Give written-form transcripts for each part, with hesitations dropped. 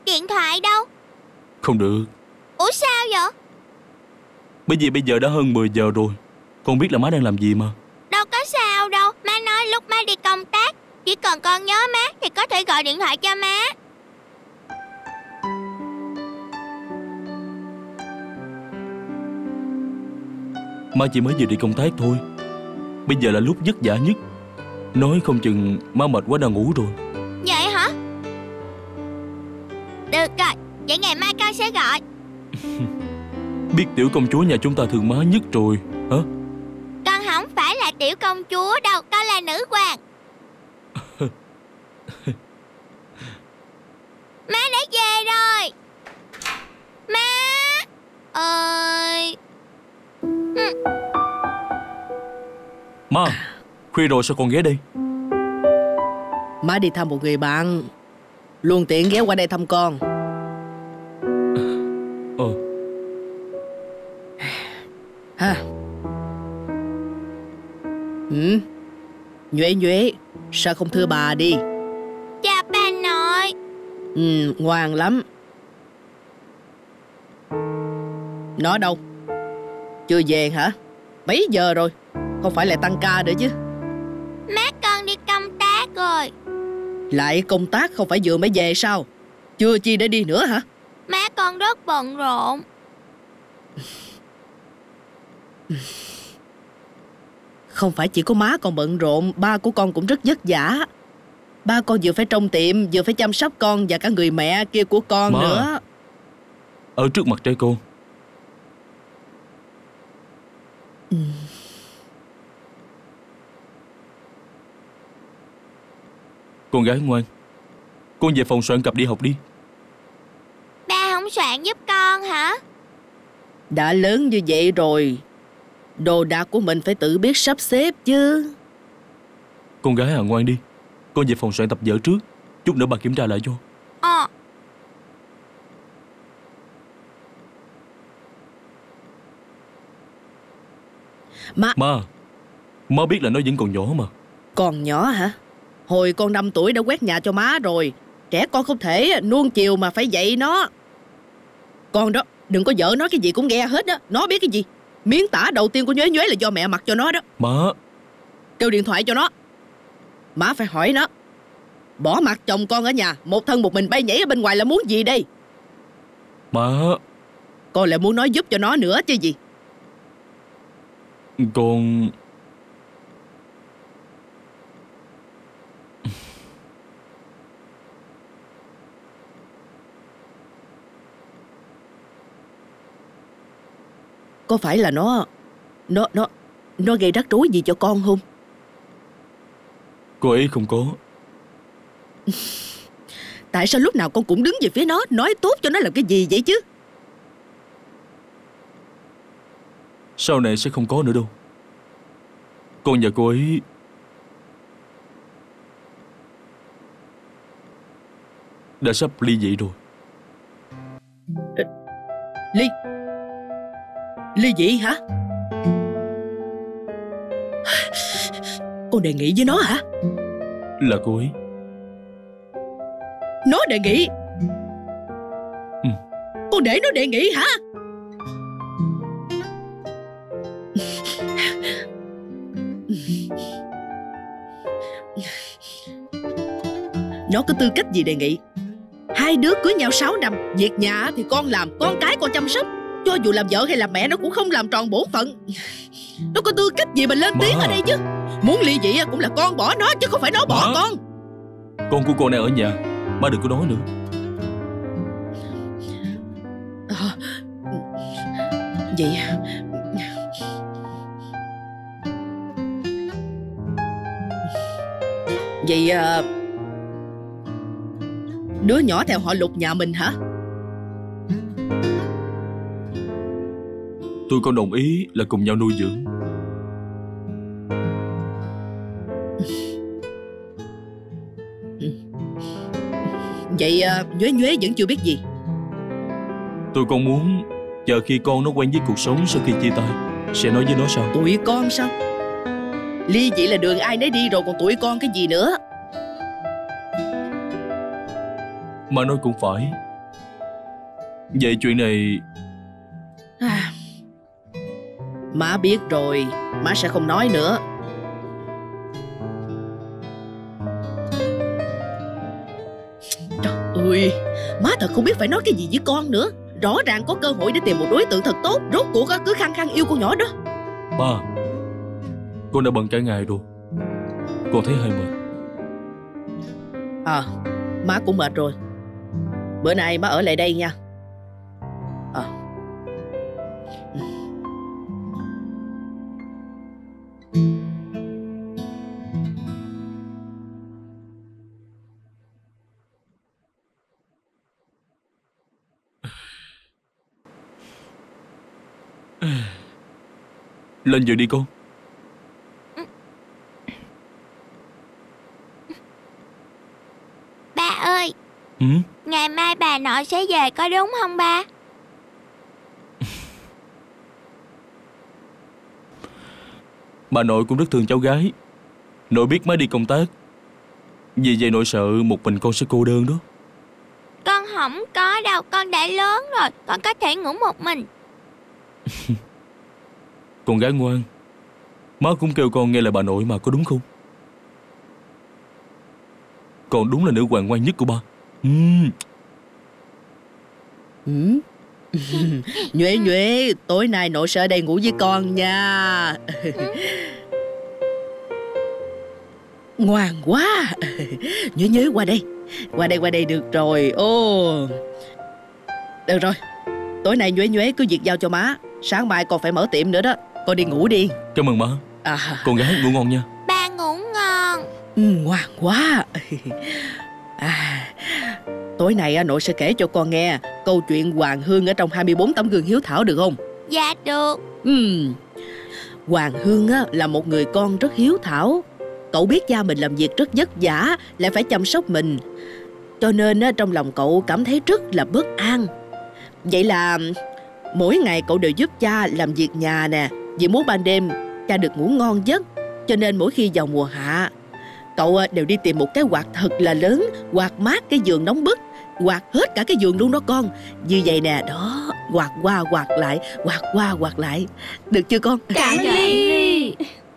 Điện thoại đâu? Không được. Ủa sao vậy? Bởi vì bây giờ đã hơn 10 giờ rồi. Con biết là má đang làm gì mà. Đâu có sao đâu. Má nói lúc má đi công tác, chỉ cần con nhớ má thì có thể gọi điện thoại cho má. Má chỉ mới vừa đi công tác thôi. Bây giờ là lúc vất vả nhất. Nói không chừng má mệt quá đang ngủ rồi. Vậy hả? Được rồi, vậy ngày mai con sẽ gọi. Biết tiểu công chúa nhà chúng ta thương má nhất rồi hả? Con không phải là tiểu công chúa đâu, con là nữ hoàng. Má đã về rồi. Má ơi. Má, khuya rồi sao con ghé đây? Má đi thăm một người bạn, luôn tiện ghé qua đây thăm con. Ha. Nhuế, sao không thưa bà đi? Chào bà nội. Ngoan lắm. Nó đâu? Chưa về hả? Mấy giờ rồi? Không phải lại tăng ca nữa chứ? Má con đi công tác rồi. Lại công tác không phải vừa mới về sao? Chưa chi để đi nữa hả? Má con rất bận rộn. Không phải chỉ có má con bận rộn, ba của con cũng rất vất vả. Ba con vừa phải trông tiệm, vừa phải chăm sóc con và cả người mẹ kia của con má nữa. Ở trước mặt trẻ con. Con gái ngoan, con về phòng soạn cặp đi học đi. Ba không soạn giúp con hả? Đã lớn như vậy rồi, đồ đạc của mình phải tự biết sắp xếp chứ. Con gái à, ngoan đi. Con về phòng soạn tập vở trước, chút nữa bà kiểm tra lại cho. Má biết là nó vẫn còn nhỏ mà. Còn nhỏ hả? Hồi con 5 tuổi đã quét nhà cho má rồi. Trẻ con không thể nuông chiều mà phải dạy nó. Con đó, đừng có vợ nói cái gì cũng nghe hết á. Nó biết cái gì? Miếng tả đầu tiên của Nhuế là do mẹ mặc cho nó đó. Má, kêu điện thoại cho nó. Má phải hỏi nó, bỏ mặc chồng con ở nhà, một thân một mình bay nhảy ở bên ngoài là muốn gì đây? má, Con lại muốn nói giúp cho nó nữa chứ gì. con... Có phải là nó gây rắc rối gì cho con không? Cô ấy không có. Tại sao lúc nào con cũng đứng về phía nó, nói tốt cho nó làm cái gì vậy chứ? Sau này sẽ không có nữa đâu. Con và cô ấy đã sắp ly dị rồi. Ly dị hả? Con đề nghị với nó hả? Là cô ấy. Nó đề nghị? Con để nó đề nghị hả? Nó có tư cách gì đề nghị? Hai đứa cưới nhau 6 năm, việc nhà thì con làm, con cái con chăm sóc. Cho dù làm vợ hay làm mẹ nó cũng không làm tròn bổn phận. Nó có tư cách gì mà lên tiếng ở đây chứ? Muốn ly dị cũng là con bỏ nó chứ không phải nó bỏ con. Con của cô đang ở nhà, má đừng có nói nữa. Vậy Vậy đứa nhỏ theo họ Lục nhà mình hả? Tôi con đồng ý là cùng nhau nuôi dưỡng. Vậy Nhuế vẫn chưa biết gì. Tôi con muốn chờ khi con nó quen với cuộc sống sau khi chia tay sẽ nói với nó sao. Tụi con sao? Ly dị là đường ai nấy đi rồi, còn tụi con cái gì nữa? Mà nói cũng phải. Vậy chuyện này... Má biết rồi, má sẽ không nói nữa. Trời ơi, má thật không biết phải nói cái gì với con nữa. Rõ ràng có cơ hội để tìm một đối tượng thật tốt, rốt cuộc cứ khăng khăng yêu con nhỏ đó. Ba, con đã bận cả ngày rồi, con thấy hơi mệt. Má cũng mệt rồi. Bữa nay má ở lại đây nha. Lên giường đi con. Ba ơi, ngày mai bà nội sẽ về có đúng không ba? Bà nội cũng rất thương cháu gái. Nội biết má đi công tác, vì vậy nội sợ một mình con sẽ cô đơn đó. Con không có đâu, con đã lớn rồi, con có thể ngủ một mình. Con gái ngoan, má cũng kêu con nghe lời bà nội mà, có đúng không? Con đúng là nữ hoàng ngoan nhất của ba. Nhuệ Nhuệ, tối nay nội sẽ ở đây ngủ với con nha. Ngoan quá. Nhuệ Nhuệ qua đây. Qua đây được rồi. Được rồi, tối nay Nhuệ Nhuệ cứ việc giao cho má. Sáng mai còn phải mở tiệm nữa đó. Con đi ngủ đi. Cảm ơn má. Con gái ngủ ngon nha. Ba ngủ ngon. Ngoan quá. Tối nay nội sẽ kể cho con nghe câu chuyện Hoàng Hương ở trong 24 tấm gương hiếu thảo, được không? Dạ được. Hoàng Hương là một người con rất hiếu thảo. Cậu biết cha mình làm việc rất vất vả, lại phải chăm sóc mình, cho nên trong lòng cậu cảm thấy rất là bất an. Vậy là mỗi ngày cậu đều giúp cha làm việc nhà nè, vì muốn ban đêm cha được ngủ ngon giấc. Cho nên mỗi khi vào mùa hạ, cậu đều đi tìm một cái quạt thật là lớn, quạt mát cái giường nóng bức, quạt hết cả cái giường luôn đó con. Như vậy nè, đó, quạt qua quạt lại, quạt qua quạt lại. Được chưa con? Cạn ly.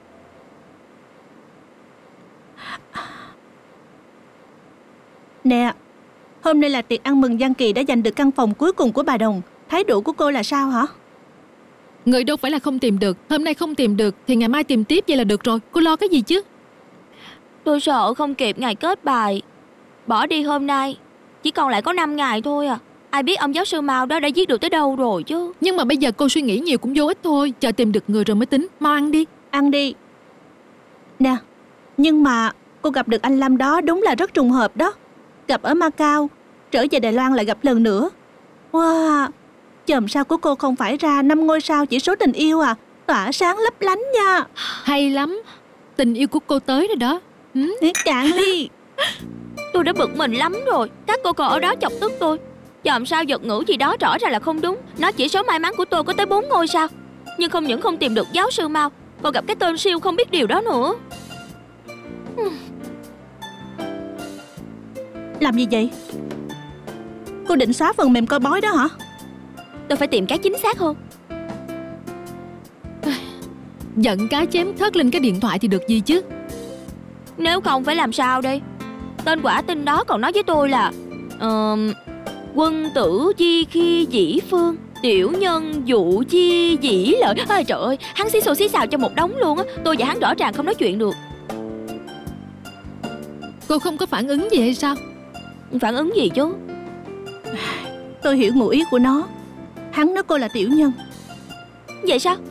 Nè, hôm nay là tiệc ăn mừng Giang Kỳ đã giành được căn phòng cuối cùng của bà Đồng. Thái độ của cô là sao hả? Người đâu phải là không tìm được. Hôm nay không tìm được thì ngày mai tìm tiếp, vậy là được rồi. Cô lo cái gì chứ? Tôi sợ không kịp ngày kết bài. Bỏ đi hôm nay chỉ còn lại có 5 ngày thôi à. Ai biết ông giáo sư Mao đó đã viết được tới đâu rồi chứ. Nhưng mà bây giờ cô suy nghĩ nhiều cũng vô ích thôi. Chờ tìm được người rồi mới tính. Mau ăn đi. Ăn đi. Nè, nhưng mà cô gặp được anh Lâm đó đúng là rất trùng hợp đó. Gặp ở Macau, trở về Đài Loan lại gặp lần nữa. Wow, chòm sao của cô không phải ra 5 ngôi sao chỉ số tình yêu à, tỏa sáng lấp lánh nha. Hay lắm. Tình yêu của cô tới rồi đó. Cạn ly. Tôi đã bực mình lắm rồi. Các cô còn ở đó chọc tức tôi. Chòm sao vật ngữ gì đó rõ ra là không đúng. Nó chỉ số may mắn của tôi có tới 4 ngôi sao. Nhưng không những không tìm được giáo sư Mao, còn gặp cái tên siêu không biết điều đó nữa. Làm gì vậy? Cô định xóa phần mềm coi bói đó hả? Tôi phải tìm cái chính xác hơn. Giận cá chém thớt lên cái điện thoại thì được gì chứ. Nếu không phải làm sao đây? Tên quả tin đó còn nói với tôi là quân tử chi khi dĩ phương, tiểu nhân dụ chi dĩ lợi. Ôi trời ơi, hắn xí xào cho một đống luôn á. Tôi và hắn rõ ràng không nói chuyện được. Cô không có phản ứng gì hay sao? Phản ứng gì chứ? Tôi hiểu ngụ ý của nó. Hắn nói cô là tiểu nhân. Vậy sao?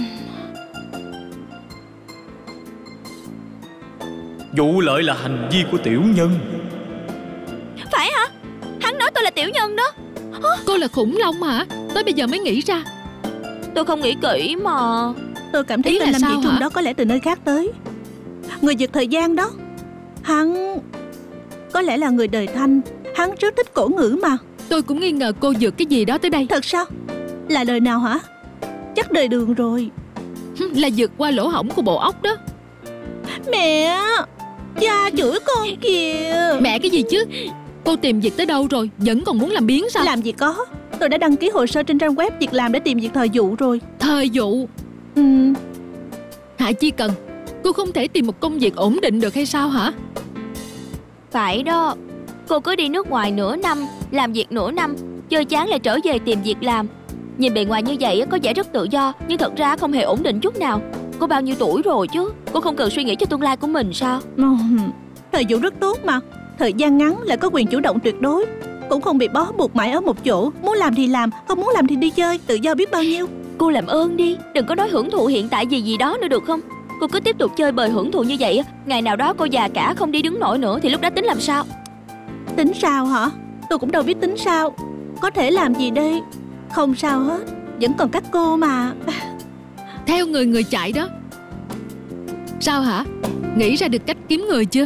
Vụ lợi là hành vi của tiểu nhân. Phải hả? Hắn nói tôi là tiểu nhân đó. Cô là khủng long hả? Tới bây giờ mới nghĩ ra. Tôi không nghĩ kỹ mà. Tôi cảm thấy Ý tên là Lâm sao Dị Trung hả? đó có lẽ từ nơi khác tới. Người giật thời gian đó. Hắn có lẽ là người đời Thanh. Hắn rất thích cổ ngữ mà. Tôi cũng nghi ngờ cô dược cái gì đó tới đây. Thật sao? Là đời nào hả? Chắc đời Đường rồi. Là vượt qua lỗ hổng của bộ óc đó. Mẹ, cha chửi con kìa. Mẹ cái gì chứ? Cô tìm việc tới đâu rồi? Vẫn còn muốn làm biếng sao? Làm gì có. Tôi đã đăng ký hồ sơ trên trang web việc làm để tìm việc thời vụ rồi. Thời vụ? Hạ Chi Cần, cô không thể tìm một công việc ổn định được hay sao hả? Phải đó. Cô cứ đi nước ngoài nửa năm, làm việc nửa năm, chơi chán lại trở về tìm việc làm. Nhìn bề ngoài như vậy có vẻ rất tự do, nhưng thật ra không hề ổn định chút nào. Cô bao nhiêu tuổi rồi chứ? Cô không cần suy nghĩ cho tương lai của mình sao? Thời vụ rất tốt mà. Thời gian ngắn lại có quyền chủ động tuyệt đối, cũng không bị bó buộc mãi ở một chỗ. Muốn làm thì làm, không muốn làm thì đi chơi, tự do biết bao nhiêu. Cô làm ơn đi, đừng có nói hưởng thụ hiện tại gì đó nữa được không? Cô cứ tiếp tục chơi bời hưởng thụ như vậy, ngày nào đó cô già cả không đi đứng nổi nữa thì lúc đó tính làm sao? Tính sao hả? Tôi cũng đâu biết tính sao. Có thể làm gì đây? Không sao hết, vẫn còn các cô mà. Theo người chạy đó. Sao hả? Nghĩ ra được cách kiếm người chưa?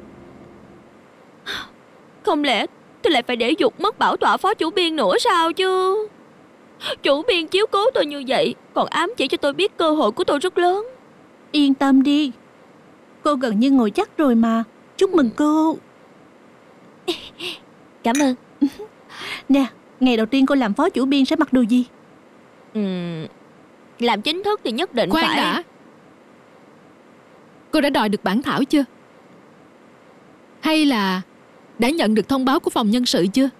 Không lẽ tôi lại phải để Dục mất bảo tọa phó chủ biên nữa sao chứ? Chủ biên chiếu cố tôi như vậy, còn ám chỉ cho tôi biết cơ hội của tôi rất lớn. Yên tâm đi, cô gần như ngồi chắc rồi mà. Chúc mừng cô. Cảm ơn. Nè, ngày đầu tiên cô làm phó chủ biên sẽ mặc đồ gì? Làm chính thức thì nhất định Khoan phải. đã. Cô đã đòi được bản thảo chưa? Hay là đã nhận được thông báo của phòng nhân sự chưa?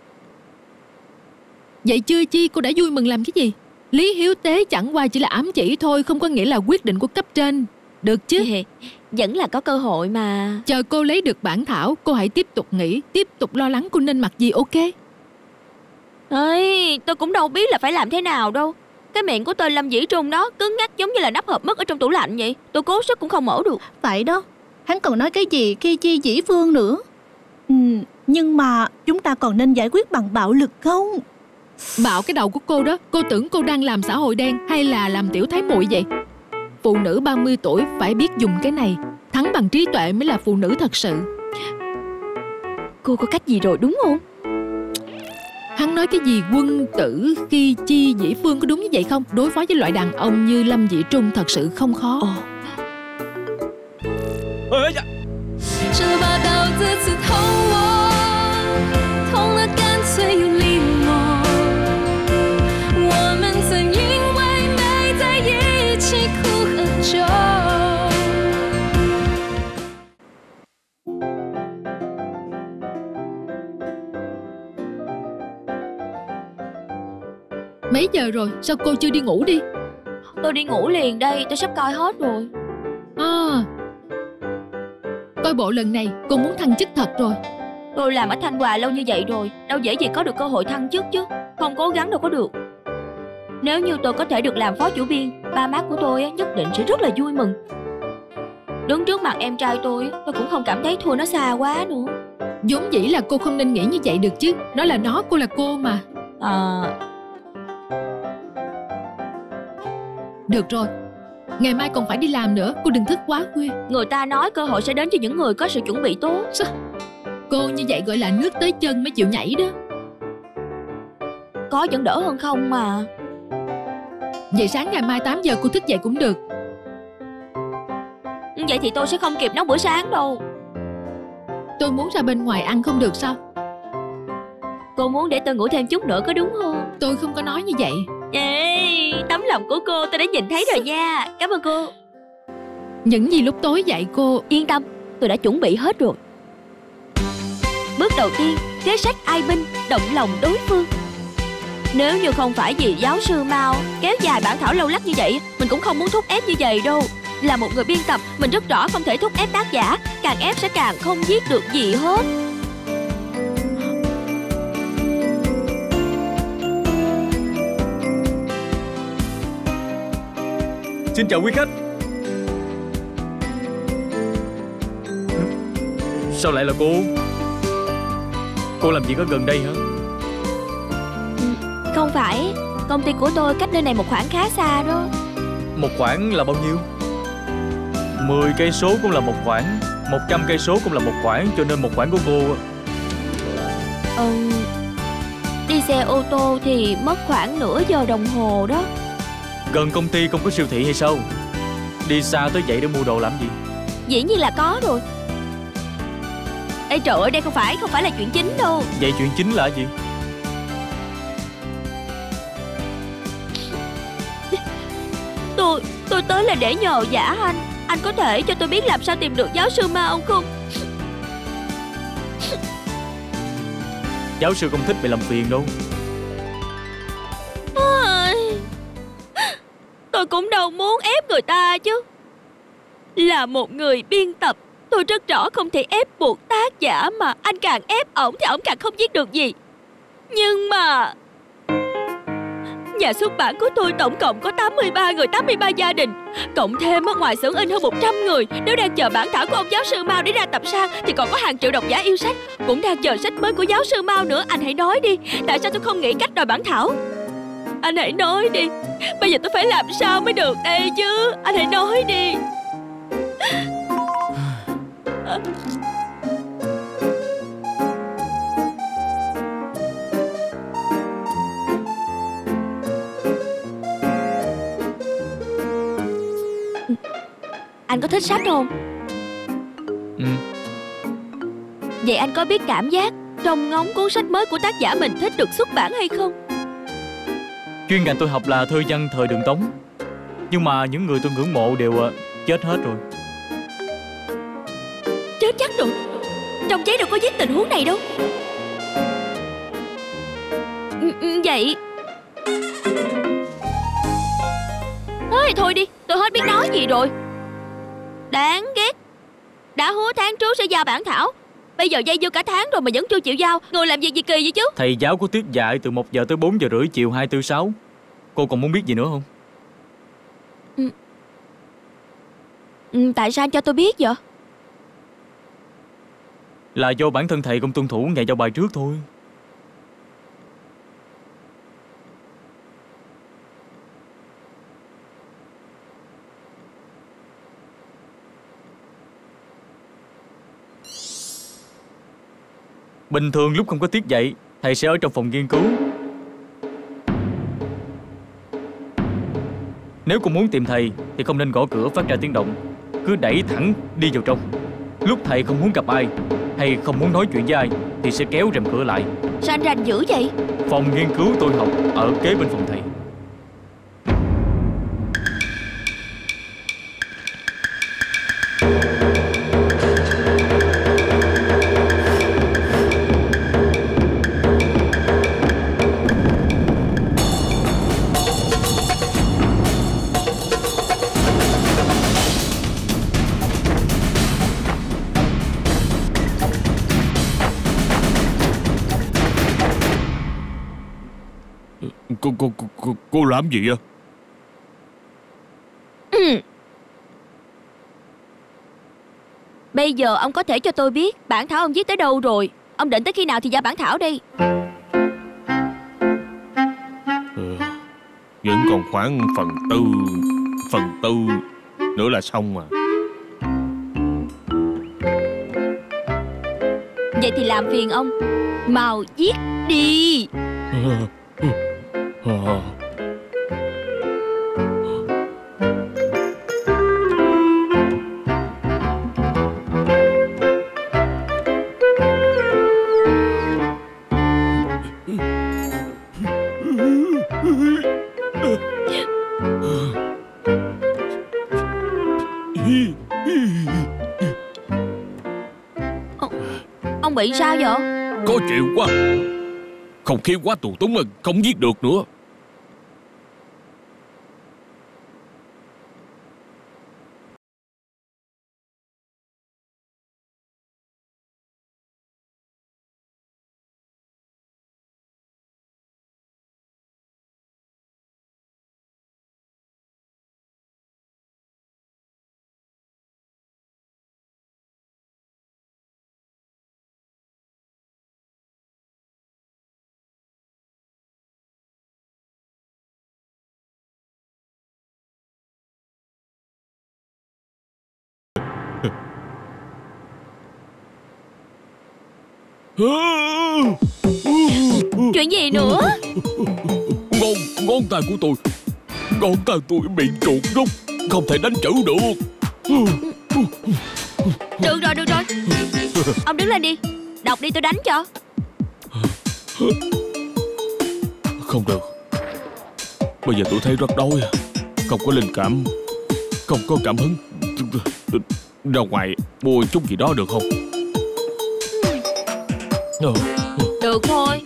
Vậy chưa chi cô đã vui mừng làm cái gì? Lý hiếu tế chẳng qua chỉ là ám chỉ thôi, không có nghĩa là quyết định của cấp trên. Được chứ? Vẫn là có cơ hội mà. Chờ cô lấy được bản thảo, cô hãy tiếp tục nghĩ, tiếp tục lo lắng cô nên mặc gì, ok? Ê, tôi cũng đâu biết là phải làm thế nào đâu. Cái miệng của tên Lâm Dĩ Trung đó cứng ngắc giống như là nắp hộp mứt ở trong tủ lạnh vậy. Tôi cố sức cũng không mở được. Phải đó, hắn còn nói cái gì khi chi dĩ phương nữa. Nhưng mà chúng ta còn nên giải quyết bằng bạo lực không? Bạo cái đầu của cô đó. Cô tưởng cô đang làm xã hội đen hay là làm tiểu thái muội vậy? Phụ nữ 30 tuổi phải biết dùng cái này. Thắng bằng trí tuệ mới là phụ nữ thật sự. Cô có cách gì rồi đúng không? Hắn nói cái gì quân tử khi chi dĩ phương, có đúng như vậy không? Đối phó với loại đàn ông như Lâm Dĩ Trung thật sự không khó. Mấy giờ rồi? Sao cô chưa đi ngủ đi? Tôi đi ngủ liền đây, tôi sắp coi hết rồi. Coi bộ lần này cô muốn thăng chức thật rồi. Tôi làm ở Thanh Hòa lâu như vậy rồi, đâu dễ gì có được cơ hội thăng chức chứ. Không cố gắng đâu có được. Nếu như tôi có thể được làm phó chủ biên, ba má của tôi nhất định sẽ rất là vui mừng. Đứng trước mặt em trai tôi cũng không cảm thấy thua nó xa quá nữa. Vốn dĩ là cô không nên nghĩ như vậy được chứ. Nó là nó, cô là cô mà. Được rồi, ngày mai còn phải đi làm nữa, cô đừng thức quá khuya. Người ta nói cơ hội sẽ đến cho những người có sự chuẩn bị tốt. Sao? Cô như vậy gọi là nước tới chân mới chịu nhảy đó. Có vẫn đỡ hơn không mà. Vậy sáng ngày mai 8 giờ cô thức dậy cũng được. Vậy thì tôi sẽ không kịp nấu bữa sáng đâu. Tôi muốn ra bên ngoài ăn không được sao? Cô muốn để tôi ngủ thêm chút nữa có đúng không? Tôi không có nói như vậy. Ê, tấm lòng của cô tôi đã nhìn thấy rồi nha. Cảm ơn cô. Những gì lúc tối dạy cô. Yên tâm, tôi đã chuẩn bị hết rồi. Bước đầu tiên, kế sách ai binh, động lòng đối phương. Nếu như không phải vì giáo sư Mao kéo dài bản thảo lâu lắc như vậy, mình cũng không muốn thúc ép như vậy đâu. Là một người biên tập, mình rất rõ không thể thúc ép tác giả. Càng ép sẽ càng không viết được gì hết. Xin chào quý khách. Sao lại là cô? Cô làm gì có gần đây hả? Không phải, công ty của tôi cách nơi này một khoảng khá xa đó. Một khoảng là bao nhiêu? 10 cây số cũng là một khoảng, 100 cây số cũng là một khoảng, cho nên một khoảng của cô. Đi xe ô tô thì mất khoảng nửa giờ đồng hồ đó. Gần công ty không có siêu thị hay sao? Đi xa tới vậy để mua đồ làm gì? Dĩ nhiên là có rồi. Ê trời ơi, đây không phải là chuyện chính đâu. Vậy chuyện chính là gì? Tôi tới là để nhờ vả anh. Anh có thể cho tôi biết làm sao tìm được giáo sư Mao không? Giáo sư không thích bị làm phiền đâu. Tôi cũng đâu muốn ép người ta chứ. Là một người biên tập, tôi rất rõ không thể ép buộc tác giả, mà anh càng ép ổng thì ổng càng không viết được gì. Nhưng mà nhà xuất bản của tôi tổng cộng có 83 người, 83 gia đình. Cộng thêm ở ngoài xưởng in hơn 100 người. Nếu đang chờ bản thảo của ông giáo sư Mao để ra tập san thì còn có hàng triệu độc giả yêu sách cũng đang chờ sách mới của giáo sư Mao nữa. Anh hãy nói đi, tại sao tôi không nghĩ cách đòi bản thảo? Anh hãy nói đi, bây giờ tôi phải làm sao mới được đây chứ? Anh hãy nói đi. Anh có thích sách không? Ừ. Vậy anh có biết cảm giác trông ngóng cuốn sách mới của tác giả mình thích được xuất bản hay không? Chuyên ngành tôi học là thơ văn thời Đường Tống, nhưng mà những người tôi ngưỡng mộ đều chết hết rồi. Chết chắc rồi. Trong giấy đâu có viết tình huống này đâu. Vậy thôi đi, tôi hết biết nói gì rồi. Đáng ghét. Đã hứa tháng trước sẽ giao bản thảo, bây giờ dây dưa cả tháng rồi mà vẫn chưa chịu giao. Người làm việc gì kỳ vậy chứ? Thầy giáo có tiết dạy từ 1 giờ tới 4 giờ rưỡi chiều 2, 4, 6. Cô còn muốn biết gì nữa không? Tại sao anh cho tôi biết vậy? Là do bản thân thầy không tuân thủ ngày giao bài trước thôi. Bình thường lúc không có tiết dạy, thầy sẽ ở trong phòng nghiên cứu. Nếu cô muốn tìm thầy thì không nên gõ cửa phát ra tiếng động, cứ đẩy thẳng đi vào trong. Lúc thầy không muốn gặp ai hay không muốn nói chuyện với ai thì sẽ kéo rèm cửa lại. Sao anh rành dữ vậy? Phòng nghiên cứu tôi học ở kế bên phòng thầy. Cô làm gì vậy? Bây giờ ông có thể cho tôi biết bản thảo ông viết tới đâu rồi? Ông định tới khi nào thì ra bản thảo đi? Vẫn còn khoảng phần tư nữa là xong à. Vậy thì làm phiền ông mau viết đi. Ông bị sao vậy? Khó chịu quá. Không khí quá tù túng, không viết được nữa. Chuyện gì nữa? Ngón tay của tôi. Ngón tay tôi bị chuột rút, không thể đánh chữ được. Được rồi. Ông đứng lên đi, đọc đi tôi đánh cho. Không được. Bây giờ tôi thấy rất đói, không có linh cảm. Không có cảm hứng. Ra ngoài mua chút gì đó được không? Được thôi.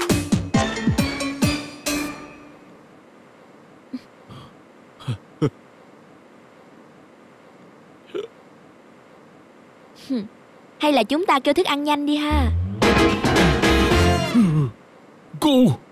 Hay là chúng ta kêu thức ăn nhanh đi ha. Cô,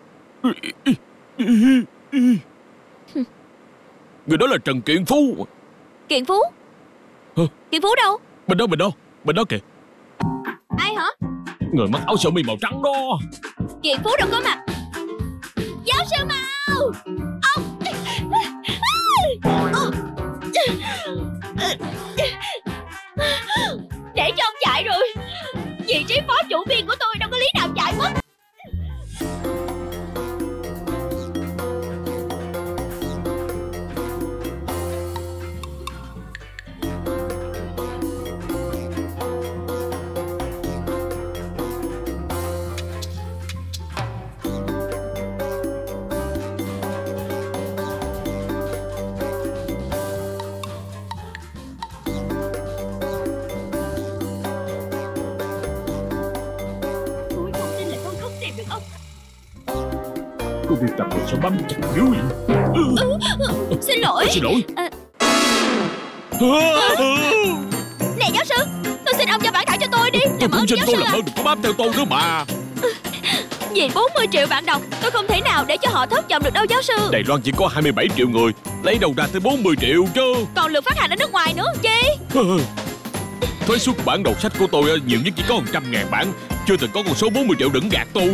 người đó là Trần Kiện Phú. Kiện Phú? Kiện Phú đâu? Bên đó kìa. Ai hả? Người mặc áo sơ mi màu trắng đó. Kiện Phú đâu có mặt. Giáo sư Mao, ông để cho ông chạy rồi. Vị trí phó chủ biên của tôi đâu có lý nào chạy mất. Cô biên tập sao bám chặt dữ vậy? Xin lỗi. Xin lỗi. Nè giáo sư, tôi xin ông cho bản thảo cho tôi đi. Tôi Làm ơn cũng xin giáo cô sư làm ơn đừng có bám theo tôi nữa mà. Vì 40 triệu bạn đọc, tôi không thể nào để cho họ thất vọng được đâu giáo sư. Đài Loan chỉ có 27 triệu người, lấy đâu ra tới 40 triệu chứ. Còn lượt phát hành ở nước ngoài nữa chi. Thuế xuất bản đầu sách của tôi nhiều nhất chỉ có 100.000 bản, chưa từng có con số 40 triệu đừng gạt tôi.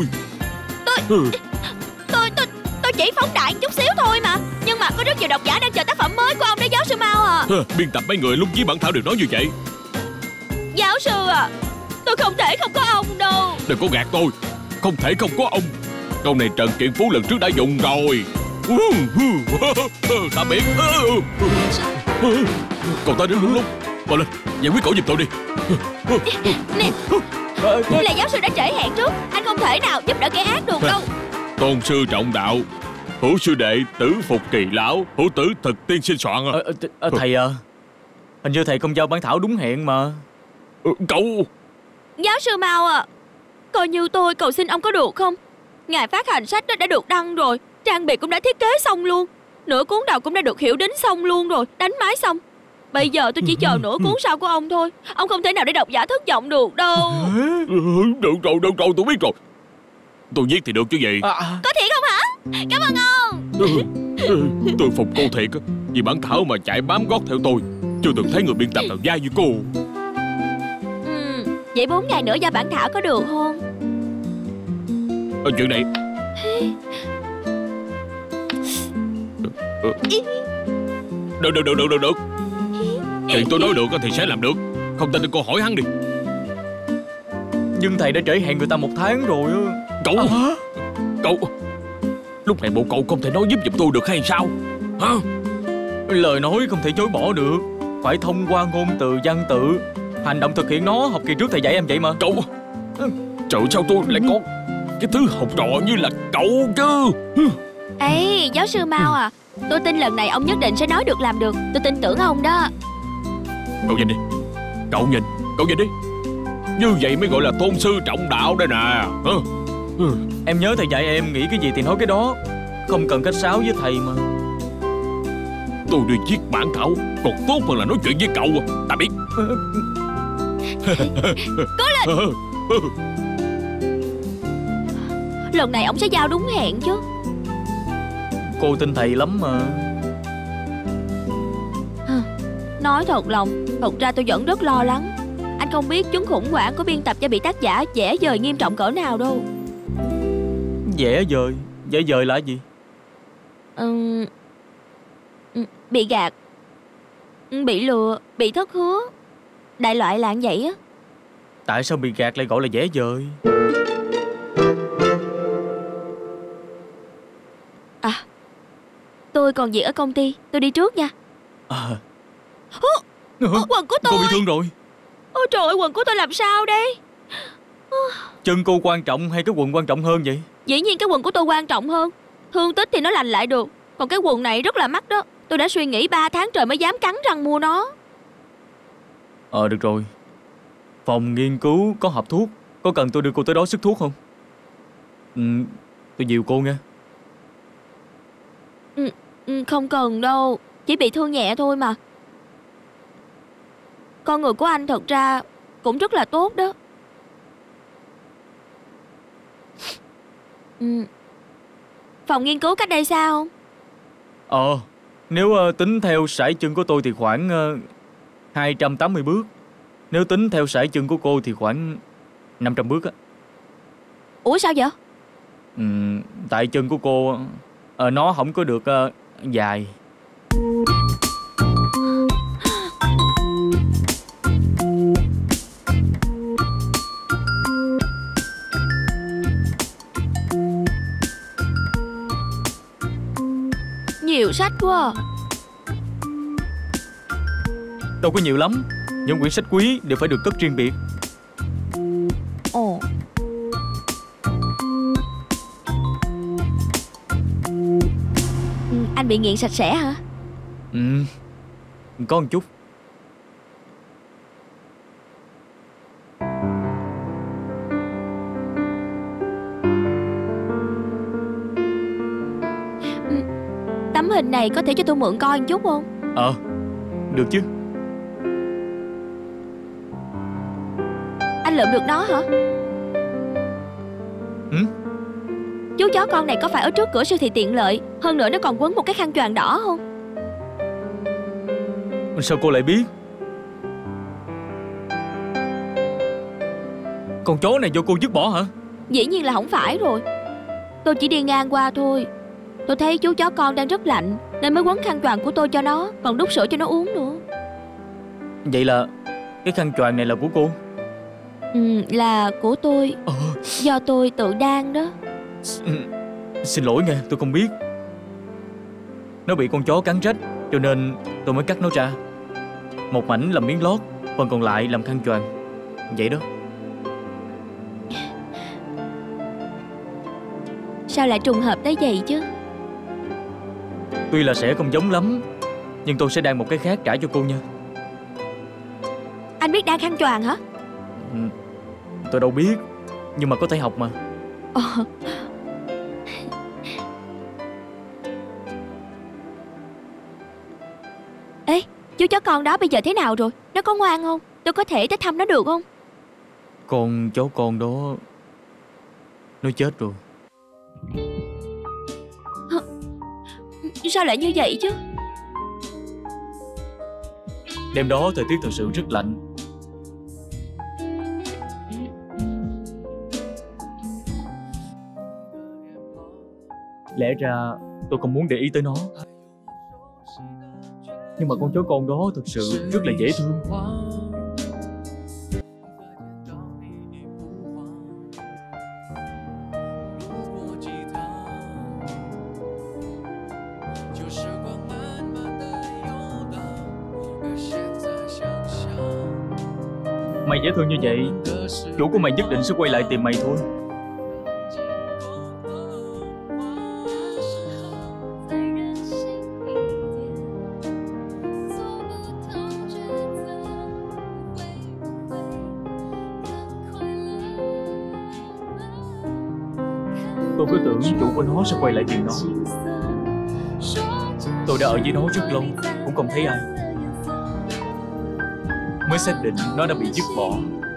Tôi chỉ phóng đại chút xíu thôi mà. Nhưng mà có rất nhiều độc giả đang chờ tác phẩm mới của ông đó giáo sư Mao à. Biên tập mấy người lúc viết bản thảo đều nói như vậy. Giáo sư à, tôi không thể không có ông đâu. Đừng có gạt tôi, không thể không có ông. Câu này Trần Kiện Phú lần trước đã dùng rồi. Tạm biệt. Còn ta đến đúng lúc. Mau lên, giải quyết cổ giùm tôi đi. Nè, là giáo sư đã trễ hẹn trước. Anh không thể nào giúp đỡ kẻ ác được đâu. Tôn sư trọng đạo, hữu sư đệ tử phục kỳ lão, hữu tử thực tiên sinh soạn. Thầy à, hình như thầy không giao bản thảo đúng hẹn mà. Cậu Giáo sư Mao à, coi như tôi cầu xin ông có được không? Ngày phát hành sách đã được đăng rồi, trang bìa cũng đã thiết kế xong luôn, nửa cuốn đầu cũng đã được hiểu đính xong luôn rồi, đánh máy xong. Bây giờ tôi chỉ chờ nửa cuốn sau của ông thôi. Ông không thể nào để độc giả thất vọng được đâu. Được rồi, tôi biết rồi. Tôi viết thì được chứ gì. Có thiệt không hả? Cảm ơn ông. Tôi phục cô thiệt á, vì bản thảo mà chạy bám gót theo tôi. Chưa từng thấy người biên tập nào dai như cô. Vậy 4 ngày nữa giao bản thảo có được không? Chuyện này Được. Chuyện tôi nói được thì sẽ làm được. Không tin thì cô hỏi hắn đi. Nhưng thầy đã trễ hẹn người ta 1 tháng rồi á. Cậu lúc này bộ cậu không thể nói giúp giùm tôi được hay sao hả? Lời nói không thể chối bỏ được, phải thông qua ngôn từ văn tự, hành động thực hiện nó. Học kỳ trước thầy dạy em vậy mà. Cậu trời, sao tôi lại có cái thứ học trò như là cậu chứ. Ê giáo sư Mao à, tôi tin lần này ông nhất định sẽ nói được làm được. Tôi tin tưởng ông đó. Cậu nhìn đi. Cậu nhìn đi. Như vậy mới gọi là tôn sư trọng đạo đây nè. Em nhớ thầy dạy em nghĩ cái gì thì nói cái đó, không cần khách sáo với thầy mà. Tôi đi viết bản thảo còn tốt hơn là nói chuyện với cậu. Ta biết. Cố lên. Lần này ông sẽ giao đúng hẹn chứ. Cô tin thầy lắm mà. Nói thật lòng, thật ra tôi vẫn rất lo lắng. Anh không biết chứng khủng hoảng của biên tập cho bị tác giả dễ dời nghiêm trọng cỡ nào đâu. Dễ dời là gì? Bị gạt, bị lừa, bị thất hứa, đại loại là vậy á. Tại sao bị gạt lại gọi là dễ dời? Tôi còn việc ở công ty, tôi đi trước nha. Quần của tôi. Cô bị thương rồi. Ôi trời ơi, quần của tôi làm sao đây? Chân cô quan trọng hay cái quần quan trọng hơn vậy? Dĩ nhiên cái quần của tôi quan trọng hơn. Thương tích thì nó lành lại được, còn cái quần này rất là mắc đó. Tôi đã suy nghĩ 3 tháng trời mới dám cắn răng mua nó. Được rồi. Phòng nghiên cứu có hộp thuốc, có cần tôi đưa cô tới đó sức thuốc không? Tôi dìu cô nha. Không cần đâu, chỉ bị thương nhẹ thôi mà. Con người của anh thật ra cũng rất là tốt đó. Phòng nghiên cứu cách đây xa không? Nếu tính theo sải chân của tôi thì khoảng 280 bước. Nếu tính theo sải chân của cô thì khoảng 500 bước á. Ủa sao vậy? Tại chân của cô nó không có được dài. Nhiều sách quá à. Đâu có nhiều lắm. Những quyển sách quý đều phải được cất riêng biệt. Ồ. Anh bị nghiện sạch sẽ hả? Có một chút. Tấm hình này có thể cho tôi mượn coi một chút không? Được chứ. Anh lượm được nó hả? Chú chó con này có phải ở trước cửa siêu thị tiện lợi, hơn nữa nó còn quấn một cái khăn choàng đỏ không? Sao cô lại biết? Con chó này do cô dứt bỏ hả? Dĩ nhiên là không phải rồi. Tôi chỉ đi ngang qua thôi. Tôi thấy chú chó con đang rất lạnh nên mới quấn khăn choàng của tôi cho nó, còn đút sữa cho nó uống nữa. Vậy là cái khăn choàng này là của cô? Là của tôi. Do tôi tự đan đó. Xin lỗi nghe, tôi không biết. Nó bị con chó cắn rách cho nên tôi mới cắt nó ra. Một mảnh làm miếng lót, phần còn lại làm khăn choàng. Vậy đó. Sao lại trùng hợp tới vậy chứ? Tuy là sẽ không giống lắm, nhưng tôi sẽ đan một cái khác trả cho cô nha. Anh biết đan khăn choàng hả? Tôi đâu biết, nhưng mà có thể học mà. Ê, chú chó con đó bây giờ thế nào rồi? Nó có ngoan không? Tôi có thể tới thăm nó được không? Con chó con đó nó chết rồi. Sao lại như vậy chứ? Đêm đó thời tiết thật sự rất lạnh. Lẽ ra tôi không muốn để ý tới nó, nhưng mà con chó con đó thực sự rất là dễ thương. Mày dễ thương như vậy, chủ của mày nhất định sẽ quay lại tìm mày thôi. Tôi cứ tưởng chủ của nó sẽ quay lại tìm nó. Tôi đã ở với nó rất lâu, cũng không thấy ai, mới xác định nó đã bị dứt bỏ.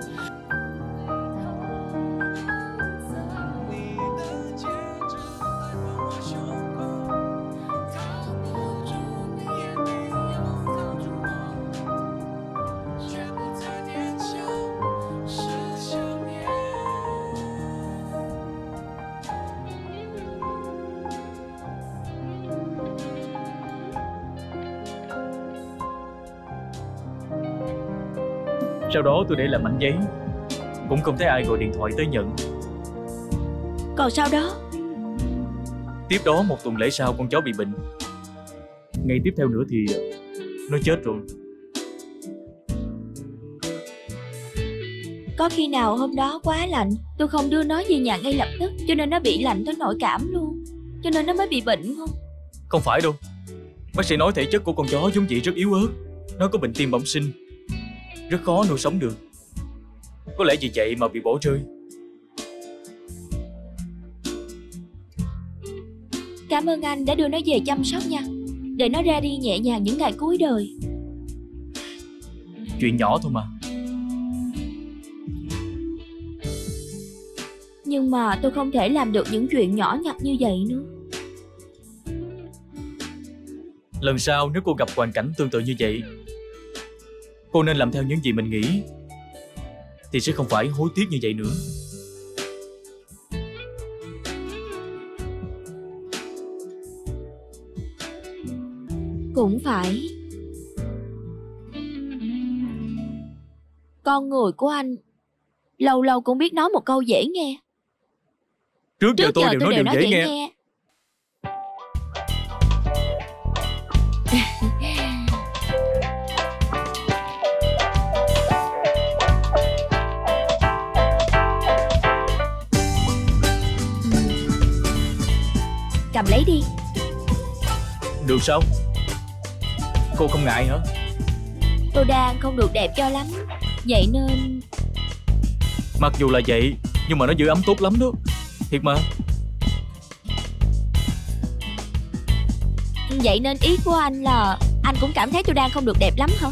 Sau đó tôi để lại mảnh giấy, cũng không thấy ai gọi điện thoại tới nhận. Còn sau đó? Tiếp đó một tuần lễ sau con chó bị bệnh. Ngày tiếp theo nữa thì nó chết rồi. Có khi nào hôm đó quá lạnh, tôi không đưa nó về nhà ngay lập tức, cho nên nó bị lạnh tới nỗi cảm luôn, cho nên nó mới bị bệnh không? Không phải đâu. Bác sĩ nói thể chất của con chó giống vậy rất yếu ớt. Nó có bệnh tim bẩm sinh, rất khó nuôi sống được. Có lẽ vì vậy mà bị bỏ rơi. Cảm ơn anh đã đưa nó về chăm sóc nha. Để nó ra đi nhẹ nhàng những ngày cuối đời. Chuyện nhỏ thôi mà. Nhưng mà tôi không thể làm được những chuyện nhỏ nhặt như vậy nữa. Lần sau nếu cô gặp hoàn cảnh tương tự như vậy, cô nên làm theo những gì mình nghĩ, thì sẽ không phải hối tiếc như vậy nữa. Cũng phải. Con người của anh lâu lâu cũng biết nói một câu dễ nghe. Trước giờ tôi đều nói điều dễ nghe. Cầm lấy đi. Được sao? Cô không ngại hả? Tôi đang không được đẹp cho lắm, vậy nên... Mặc dù là vậy, nhưng mà nó giữ ấm tốt lắm đó. Thiệt mà. Vậy nên ý của anh là anh cũng cảm thấy tôi đang không được đẹp lắm hả?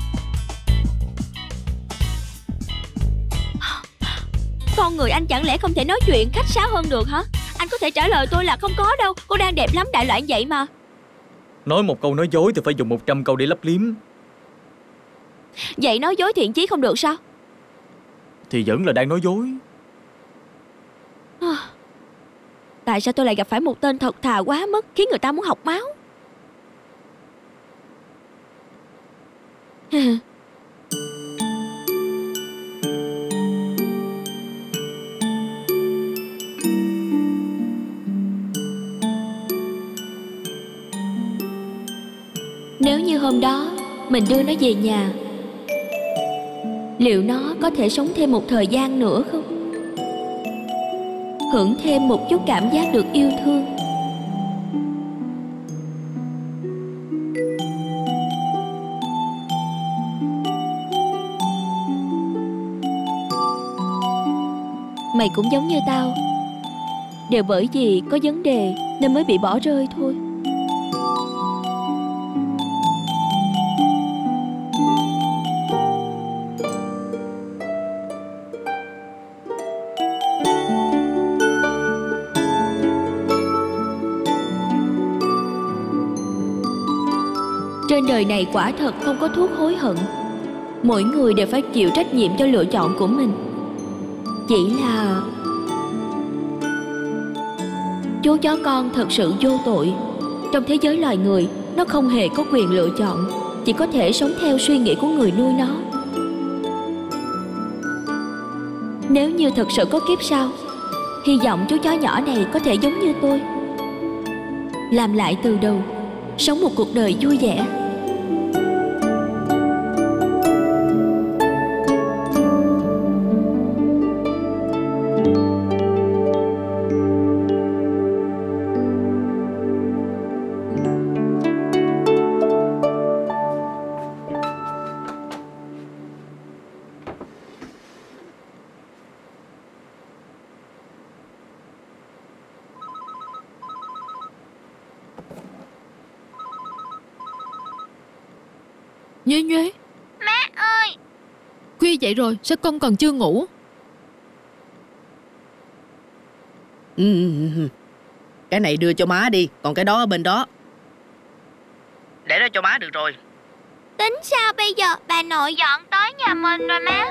Con người anh chẳng lẽ không thể nói chuyện khách sáo hơn được hả? Anh có thể trả lời tôi là không có đâu, cô đang đẹp lắm, đại loại vậy mà. Nói một câu nói dối thì phải dùng 100 câu để lấp liếm. Vậy nói dối thiện chí không được sao? Thì vẫn là đang nói dối. Tại sao tôi lại gặp phải một tên thật thà quá mức, khiến người ta muốn học máu? Nếu như hôm đó mình đưa nó về nhà, liệu nó có thể sống thêm một thời gian nữa không? Hưởng thêm một chút cảm giác được yêu thương. Mày cũng giống như tao, đều bởi vì có vấn đề nên mới bị bỏ rơi thôi. Trên đời này quả thật không có thuốc hối hận. Mỗi người đều phải chịu trách nhiệm cho lựa chọn của mình. Chỉ là chú chó con thật sự vô tội. Trong thế giới loài người, nó không hề có quyền lựa chọn, chỉ có thể sống theo suy nghĩ của người nuôi nó. Nếu như thật sự có kiếp sau, hy vọng chú chó nhỏ này có thể giống như tôi, làm lại từ đầu, sống một cuộc đời vui vẻ. Nhuế Nhuế. Má ơi! Khuya vậy rồi, sao con còn chưa ngủ? Cái này đưa cho má đi, còn cái đó ở bên đó. Để đó cho má được rồi. Tính sao bây giờ? Bà nội dọn tới nhà mình rồi má.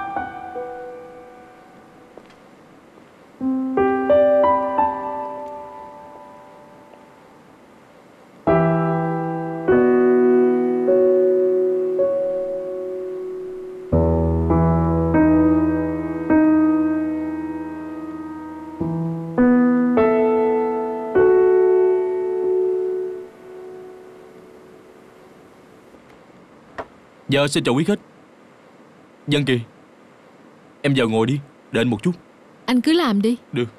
Dạ xin chào quý khách. Văn Kỳ, em vào ngồi đi, đợi anh một chút. Anh cứ làm đi. Được.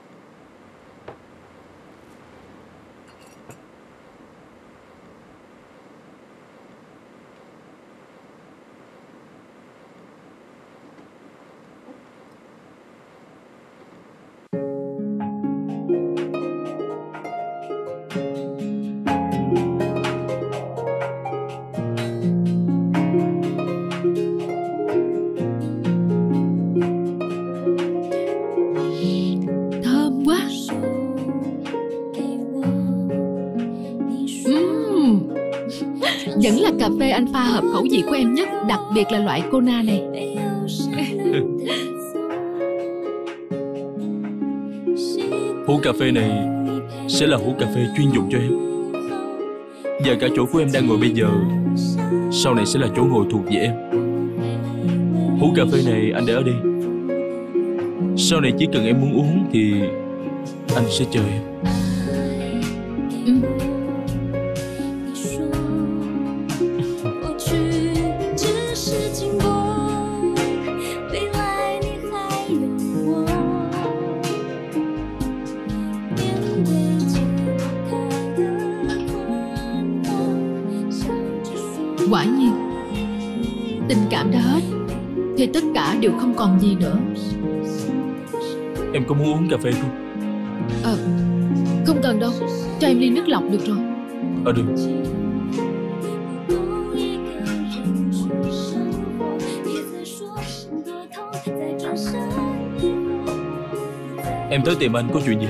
Vẫn là cà phê anh pha hợp khẩu vị của em nhất, đặc biệt là loại Kona này. Hũ cà phê này sẽ là hũ cà phê chuyên dụng cho em. Và cả chỗ của em đang ngồi bây giờ sau này sẽ là chỗ ngồi thuộc về em. Hũ cà phê này anh để ở đây. Sau này chỉ cần em muốn uống thì anh sẽ chờ em. Quả nhiên, tình cảm đã hết thì tất cả đều không còn gì nữa. Em có muốn uống cà phê không? Không cần đâu, cho em ly nước lọc được rồi. Được. Em tới tìm anh có chuyện gì?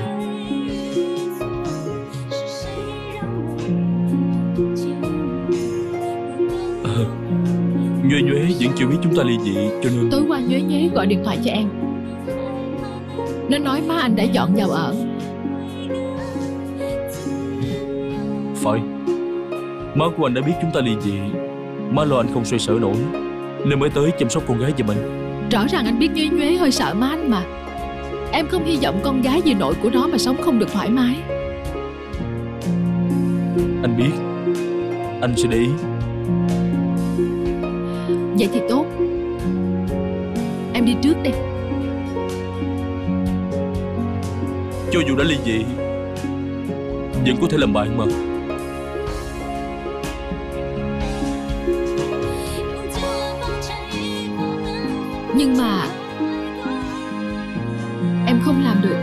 Nhuế Nhuế vẫn chưa biết chúng ta ly dị cho nên... Tối qua Nhuế Nhuế gọi điện thoại cho em. Nó nói má anh đã dọn vào ở. Phải. Má của anh đã biết chúng ta ly dị. Má lo anh không xoay sở nổi nên mới tới chăm sóc con gái giùm anh. Rõ ràng anh biết Nhuế Nhuế hơi sợ má anh mà. Em không hy vọng con gái vì nội của nó mà sống không được thoải mái. Anh biết. Anh sẽ để ý. Vậy thì tốt. Em đi trước đây. Cho dù đã ly dị vẫn có thể làm bạn mà. Nhưng mà em không làm được.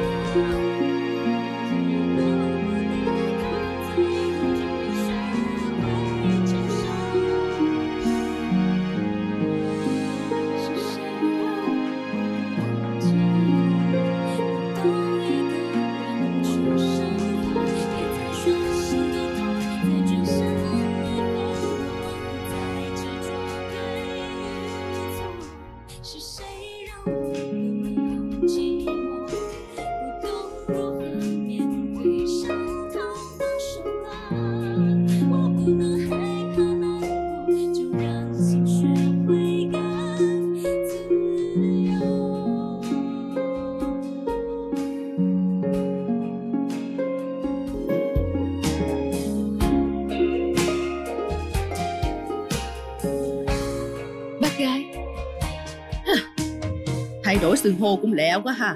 Thay đổi xưng hô cũng lẹ quá ha.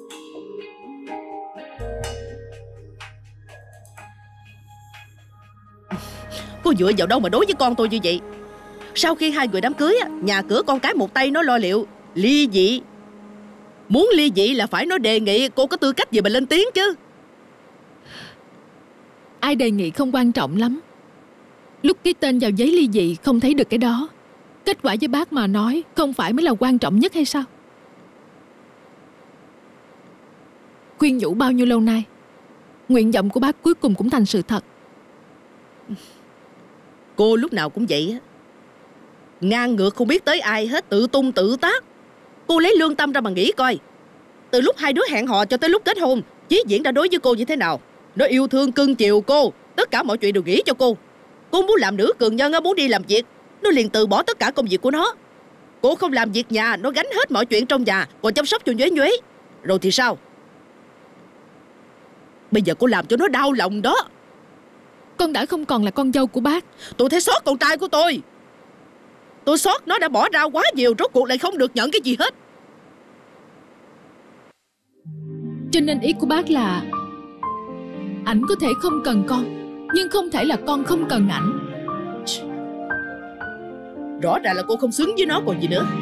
Cô dựa vào đâu mà đối với con tôi như vậy? Sau khi hai người đám cưới, nhà cửa con cái một tay nó lo liệu. Ly dị, muốn ly dị là phải nó đề nghị, cô có tư cách gì mà lên tiếng chứ? Ai đề nghị không quan trọng lắm. Lúc ký tên vào giấy ly dị không thấy được cái đó. Kết quả với bác mà nói không phải mới là quan trọng nhất hay sao? Khuyên nhủ bao nhiêu lâu nay, nguyện vọng của bác cuối cùng cũng thành sự thật. Cô lúc nào cũng vậy á, ngang ngược không biết tới ai hết, tự tung tự tác. Cô lấy lương tâm ra mà nghĩ coi. Từ lúc hai đứa hẹn hò cho tới lúc kết hôn, Chí Diễn đã đối với cô như thế nào? Nó yêu thương cưng chiều cô, tất cả mọi chuyện đều nghĩ cho cô. Cô muốn làm nữ cường nhân, muốn đi làm việc, nó liền từ bỏ tất cả công việc của nó. Cô không làm việc nhà, nó gánh hết mọi chuyện trong nhà, còn chăm sóc cho Nhuế Nhuế. Rồi thì sao? Bây giờ cô làm cho nó đau lòng đó. Con đã không còn là con dâu của bác. Tôi thấy xót con trai của tôi. Tôi xót nó đã bỏ ra quá nhiều, rốt cuộc lại không được nhận cái gì hết. Cho nên ý của bác là ảnh có thể không cần con, nhưng không thể là con không cần ảnh. Rõ ràng là cô không xứng với nó còn gì nữa.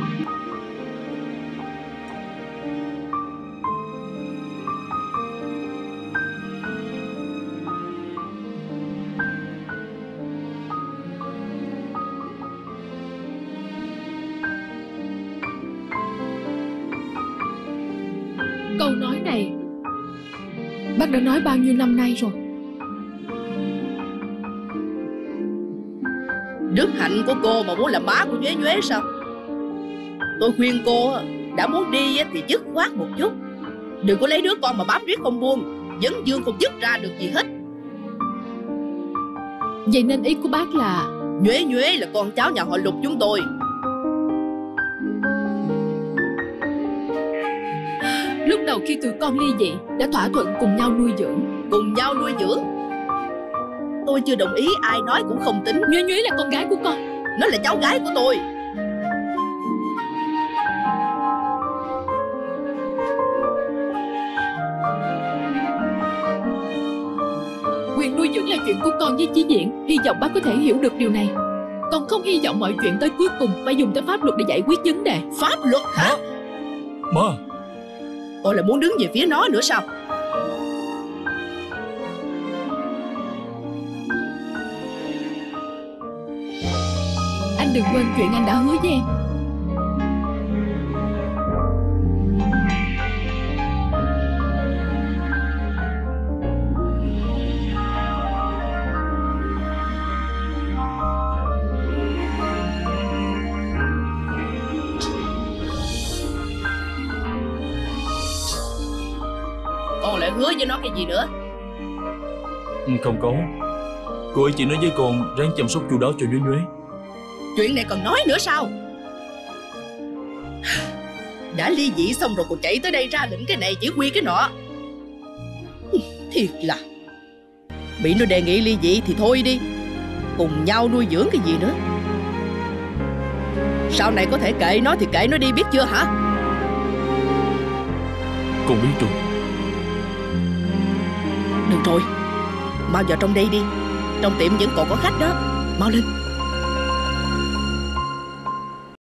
Câu nói này bác đã nói bao nhiêu năm nay rồi. Đức Hạnh của cô mà muốn làm má của Nhuế Nhuế sao? Tôi khuyên cô đã muốn đi thì dứt khoát một chút. Đừng có lấy đứa con mà bám riết không buông, vấn vương không dứt ra được gì hết. Vậy nên ý của bác là Nhuế Nhuế là con cháu nhà họ Lục chúng tôi. lúc đầu khi tụi con ly dị đã thỏa thuận cùng nhau nuôi dưỡng. Cùng nhau nuôi dưỡng? Tôi chưa đồng ý, ai nói cũng không tính. Nhuế Nhuế là con gái của con. Nó là cháu gái của tôi. Quyền nuôi dưỡng là chuyện của con với Chí Diễn. Hy vọng bác có thể hiểu được điều này. Con không hy vọng mọi chuyện tới cuối cùng phải dùng tới pháp luật để giải quyết vấn đề. Pháp luật hả? Má. Tôi lại muốn đứng về phía nó nữa sao? Anh đừng quên chuyện anh đã hứa với em. Con lại hứa với nó cái gì nữa? Không có. Cô ấy chỉ nói với con ráng chăm sóc chu đáo cho Nhuế Nhuế. Chuyện này còn nói nữa sao? Đã ly dị xong rồi còn chạy tới đây ra lệnh cái này chỉ huy cái nọ. Thiệt là bị nó đề nghị ly dị thì thôi đi, cùng nhau nuôi dưỡng cái gì nữa. Sau này có thể kệ nó thì kệ nó đi, biết chưa hả? Con biết rồi. Được rồi, mau vào trong đây đi. Trong tiệm vẫn còn có khách đó. Mau lên.